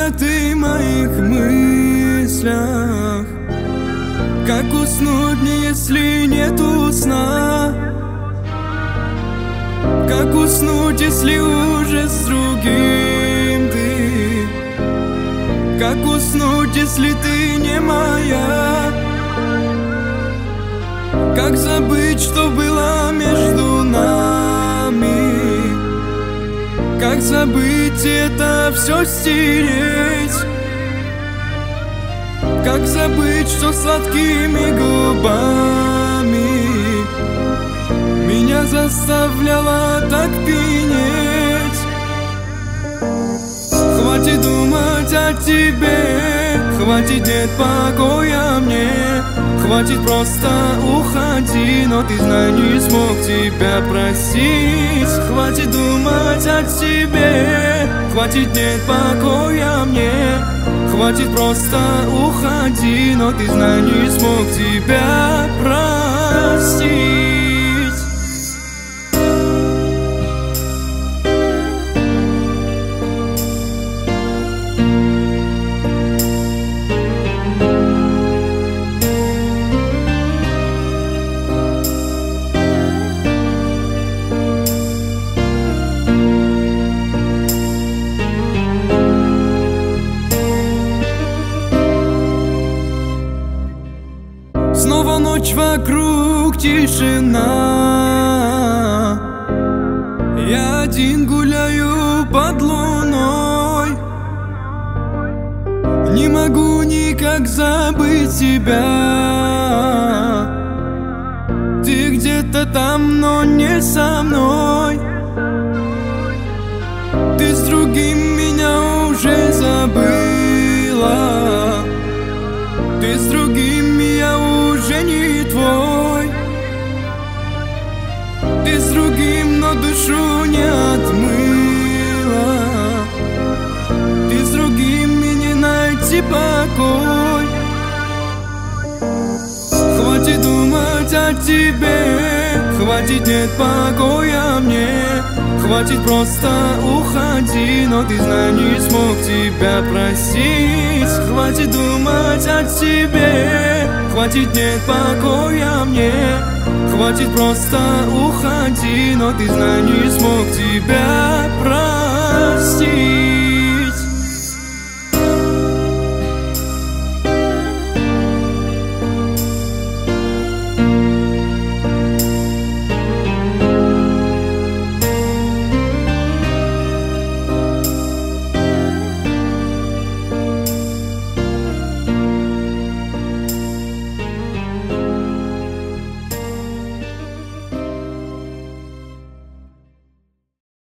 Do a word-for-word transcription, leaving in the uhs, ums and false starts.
где ты в моих мыслях? Как уснуть мне, если нету сна? Как уснуть, если уже с другим ты? Как уснуть, если ты не моя? Как забыть, что было между нами? Как забыть это все стереть? Как забыть, что сладкими губами меня заставляла так пьянеть? Хватит думать о тебе, хватит, нет покоя мне. Хватит, просто уходи, но ты знай, не смог тебя простить. Хватит думать о тебе, хватит, нет покоя мне. Хватит, просто уходи, но ты знай, не смог тебя простить. Снова ночь, вокруг тишина. Я один гуляю под луной. Не могу никак забыть тебя. Ты где-то там, но не со мной. Ты с другим меня уже забыла. Ты с другим, я уже не твой. Ты с другим, но душу не отмыла. Ты с другим, и не найти покой. Хватит думать о тебе, хватит, нет покоя мне. Хватит, просто уходи, но ты знай, не смог тебя простить. Хватит думать о тебе, хватит, нет покоя мне. Хватит, просто уходи, но ты знай, не смог тебя простить.